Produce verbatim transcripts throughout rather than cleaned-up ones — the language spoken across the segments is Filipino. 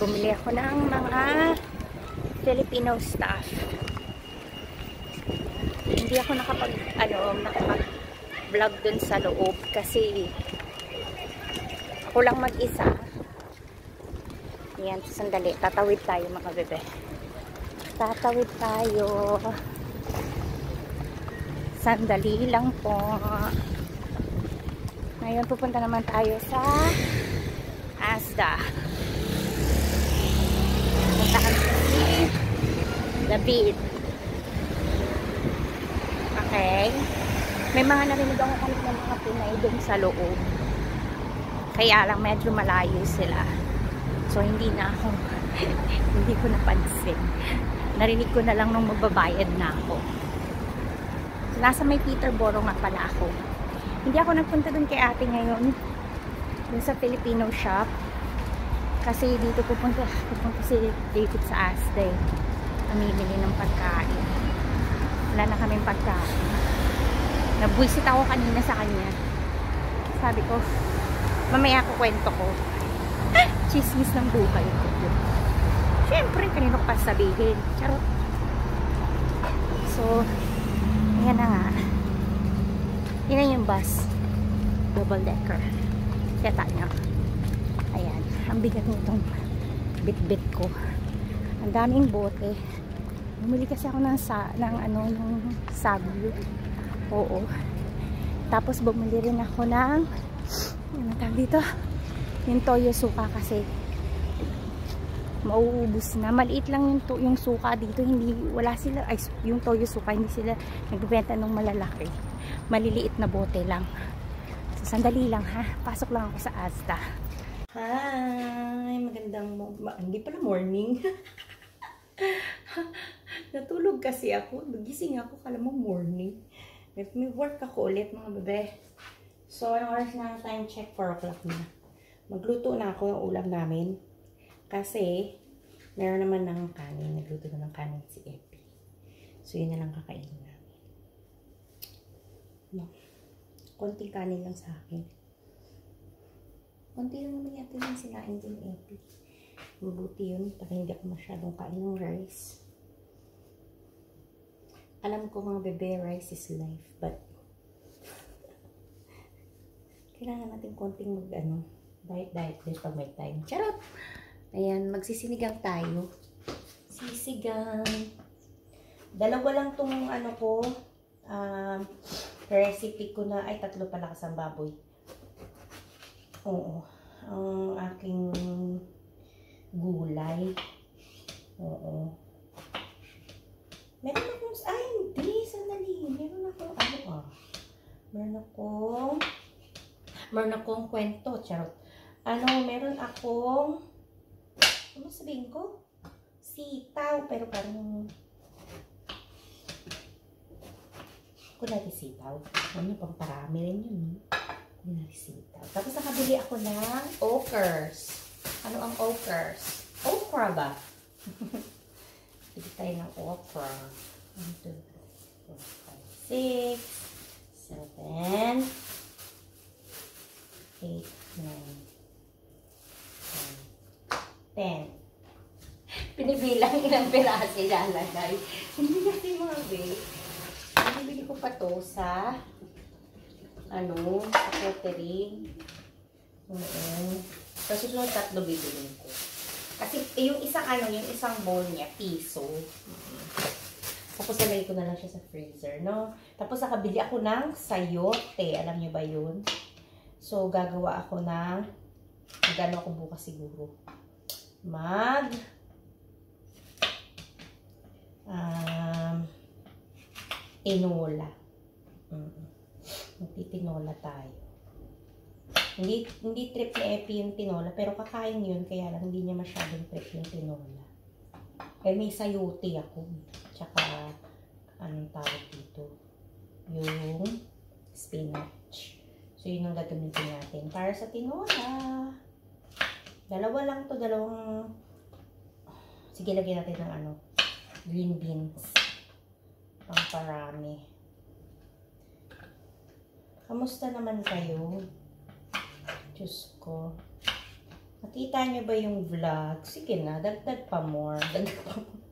Bumili ako ng mga Filipino stuff. Hindi ako nakapag, ano, nakapag-vlog dun sa loob kasi ako lang mag-isa. Yan, sandali. Tatawid tayo mga bebe. Tatawid tayo. Sandali lang po. Ngayon pupunta naman tayo sa Asda. Puntahan ko si David. Okay. May mga narinig ako kami ng mga Pinay dun sa loob. Kaya lang medyo malayo sila. So hindi na ako hindi ko napansin. Narinig ko na lang nung magbabayad na ako. So, nasa may Peterborough nga pala ako. Hindi ako nagpunta dun kay ate ngayon. Dun sa Filipino shop. Kasi dito pupunta, pupunta si David sa Asda. Namimili ng pagkain. Wala na kaming pagkain. Nabwisit ako kanina sa kanya. Sabi ko, mamaya ako kwento ko. Chismis ng buhay ko. Siyempre, kanino ko pa sabihin. Charot. So, ayan na nga. Yan yung bus. Double decker. Kaya nyo. Ayan. Ang bigat nitong bit-bit ko. Ang daming bote. Bumili kasi ako ng, sa, ng ano, yung sabyo. Oo. Tapos bumili rin ako ng ano tawag dito? Yung toyo suka kasi mauubos na. Maliit lang yung, to, yung suka dito. Hindi, wala sila, ay, yung toyo suka, hindi sila nagbebenta ng malalaki. Maliliit na bote lang. So, sandali lang ha. Pasok lang ako sa Asda. Hi! Magandang, ma hindi pala morning. Natulog kasi ako. Nagising ako, kala mo morning. May, may work ako ulit mga bebe. So, anong oras na time check? four o'clock na. Magluto na ako ng ulam namin. Kasi, meron naman ng kanin. Nagluto na ng kanin si Epi. So, yun na lang kakainin namin. No. Konting kanin lang sa akin. Konti lang naman yata yung sinain din Epi. Mabuti yun. Para hindi ako masyadong kain ng rice. Alam ko mga bebe, rice is life. But, kailangan natin konting mag, ano, diet-diet din pag may time. Charot! Ayan, magsisinigang tayo. Sisigang. Dalawa lang tong ano ko, um, recipe ko na, ay tatlo pala kasang baboy. Oo. Ang aking gulay. Oo. Meron akong, ay hindi, sandali. Meron akong, ano ah. Meron akong, meron akong kwento, charot. Ano, meron akong, ano sabihin ko? Sitaw, pero parang, kung natin sitaw, ano, pang parami rin yun. Kung natin sitaw. Tapos nakabili ako ng okras. Ano ang okras? Okra ba? Bili tayo ng okra. one, two, three, four, five, six, seven, eight, nine, ten. Pinibilang ilang piraso ilalagay. Hindi kasi mga babe. Pinibili ko pa to sa ano, sa catering. Oo. Sa susunod tatlo bibilin ko. Kasi eh, yung isang ano, yung isang bowl niya, piso. Tapos nalagay ko na lang siya sa freezer, no? Tapos nakabili ako ng sayote. Alam niyo ba yun? So, gagawa ako ng, magano ako bukas siguro. Mag, um, tinola. Mm. Magtitinola tayo. Hindi, hindi trip ni Epi yung tinola, pero kakain yun, kaya lang hindi niya masyadong trip yung tinola. Eh, may sayote ako. Tsaka, anong tawag dito? Yung spinach. So, yun ang gagamitin natin para sa tinola. Dalawa lang to, dalawang, sige, lagyan natin ng ano, green beans. Pang parami. Kamusta naman kayo? Diyos ko. Nakita nyo ba yung vlog? Sige na, dagdag pa more. Dagdag pa more.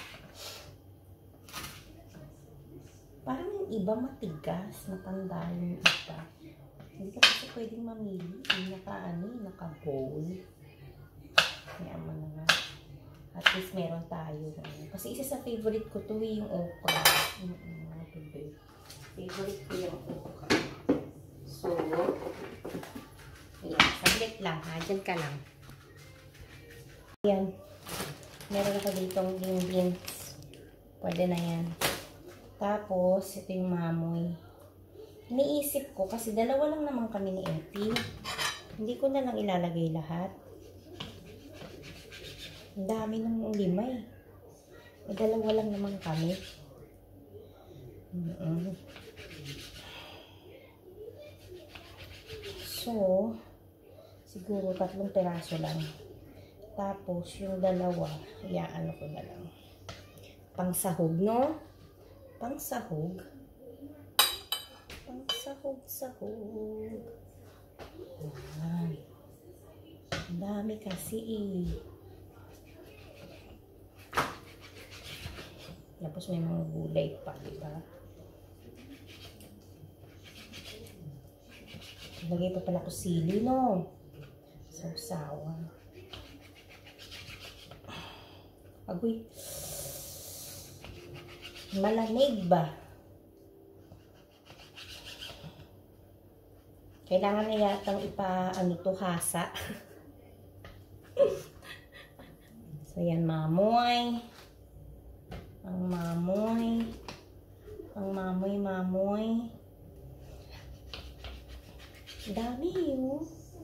Parang yung iba matigas, matanda yung iba. Hindi ka kasi pwedeng mamili. Naka ano, naka bowl. Kaya mo na nga. At least meron tayo. Kasi isa sa favorite ko to yung okra. Mm-mm, favorite ko yung okra. So, ayan, saglit lang ha. Diyan ka lang. Ayan. Meron ako ditong green beans. Pwede na yan. Tapos, ito yung mamoy. Iniisip ko, kasi dalawa lang naman kami ni Epi. Hindi ko na lang ilalagay lahat. Ang dami ng lima eh. E, dalawa lang naman kami. Mm-mm. So, siguro tatlong peraso lang. Tapos, yung dalawa, iaano ko na lang. Pangsahog, no? Pangsahog. Pangsahog-sahog. Yan. Ang dami kasi eh. Tapos may mga gulay pa, diba? Lagay pa pala ko sili, no? Sausawan. Agoy. Malamig ba? Kailangan na yatang ipa, ano to, hasa. So, yan, mamoy. Ang mamoy. Ang mamoy, mamoy. Dami yun.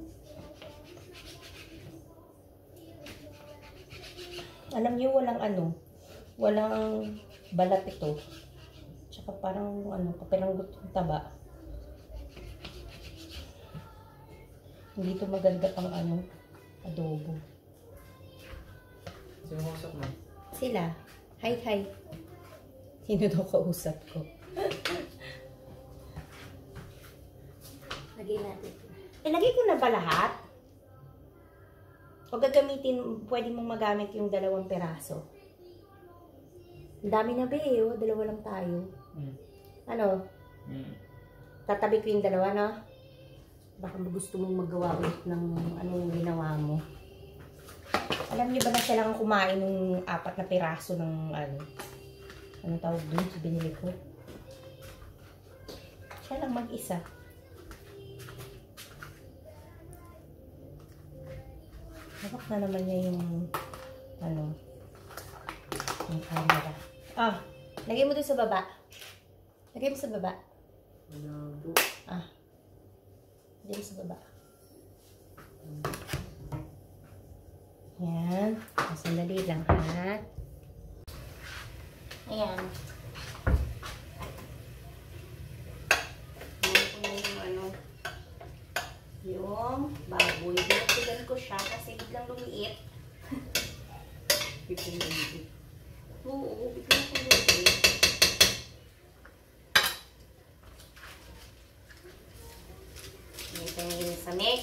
Alam niyo, walang ano, walang balat ito. Tsaka parang, ano, kapiranggot yung taba. Hindi ito maganda pang, ano, adobo. Sino kausap mo? Sila. Hi, hi. Sino daw kausap ko? Lagay natin. Eh, lagay ko na ba lahat? O gagamitin, pwede mong magamit yung dalawang peraso. Ang dami na ba eh, oh. Dalawa lang tayo. Mm. Ano? Mm. Tatabi ko yung dalawa, no? Baka gusto mong magawa ulit ng anong ginawa mo. Alam niyo ba na siya lang kumain ng apat na piraso ng ano? Anong tawag doon sa binili ko? Siya lang mag-isa. Hawak na naman niya yung ano, yung camera. Ah, lagay mo doon sa baba. Lagay mo sa baba. Ah. Lagay mo sa baba. Yan. Sandali lang, ha? Ayan. Ayan ko na yung ano, yung baboy. Dinagdagan ko siya kasi biglang lumiit. Biglang lumiit? Oo, biglang lumiit. Ito yung sa mix.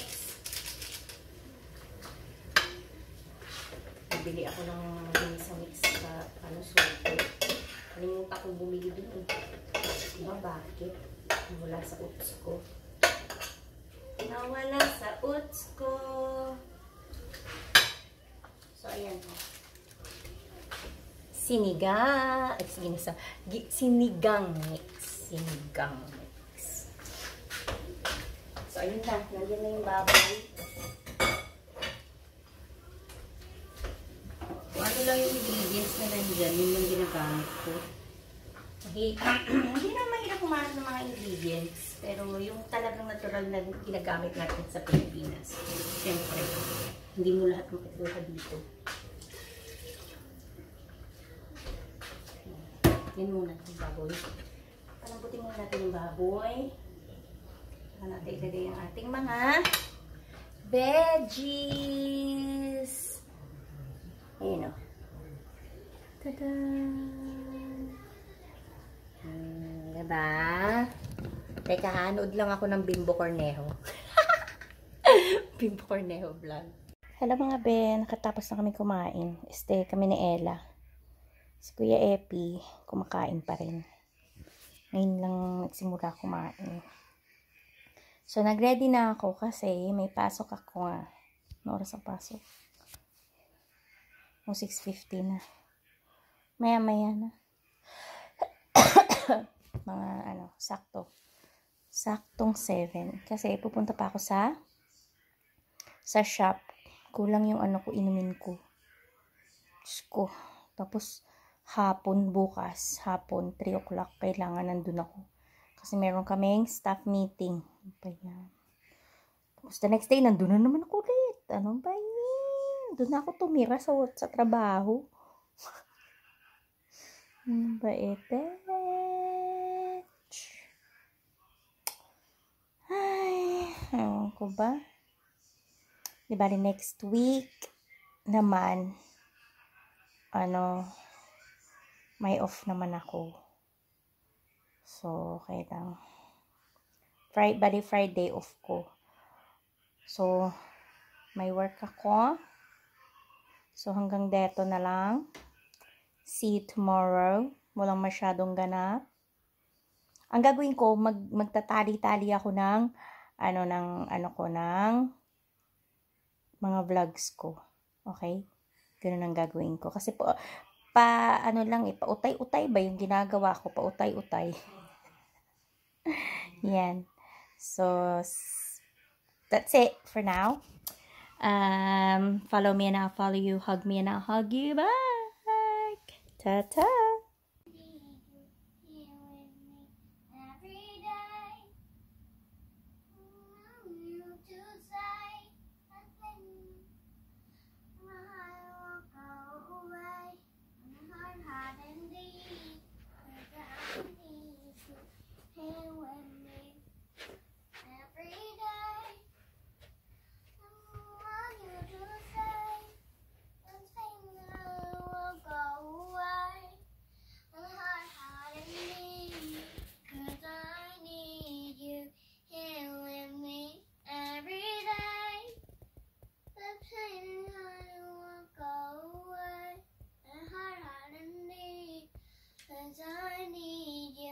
Bili ako ng din sa mix sa ano, soto. Kalimutan ko bumili din eh. Diba bakit? Wala sa uts ko. Nawala sa uts ko. So, ayan po. Siniga. Ay, sige na sa. Sinigang mix. Sinigang mix. So, ayun na. Nandiyan na yung baboy. Ano lang yung ingredients na nandyan, yun yung ginagamit ko. Okay. Hindi na mahirap kumain ng mga ingredients, pero yung talagang natural na ginagamit natin sa Pilipinas. Siyempre, hindi mo lahat makikita dito. Yan muna yung baboy. Palambutin muna natin yung baboy. Saka natin ilagay ang ating mga veggies. Ayan o. Tada! Hmm, diba? Teka, hanood lang ako ng Bimbo Cornejo. Bimbo Cornejo vlog. Hello mga Ben, nakatapos na kami kumain. Este, kami ni Ella. Si Kuya Epi, kumakain pa rin. Ngayon lang nagsimula kumain. So, nag-ready na ako kasi may pasok ako nga. Ano oras ang pasok? O, six fifty na. Maya-maya na. Mga ano, sakto. Saktong seven. Kasi pupunta pa ako sa sa shop. Kulang yung ano ko, inumin ko. Diyos ko. Tapos, hapon bukas, hapon, three o'clock, kailangan nandun ako. Kasi meron kaming staff meeting. Ano ba yan? Tapos the next day, nandun na naman ako ulit. Ano ba yan? Doon na ako tumira sa, sa trabaho. Ano ba ito? Ay, ewan ko ba? Di ba, next week naman, ano, may off naman ako. So, okay lang. Friday, bali Friday off ko. So, may work ako. So, hanggang deto na lang. See you tomorrow. Walang masyadong ganap. Ang gagawin ko, mag, magtatali-tali ako ng, ano, ng, ano ko, ng mga vlogs ko. Okay? Ganun ang gagawin ko. Kasi po, pa, ano lang, eh, pautay-utay ba yung ginagawa ko? Pautay-utay. Yan. So, that's it for now. Um, follow me and I'll follow you. Hug me and I'll hug you back. Ta-ta. I need you.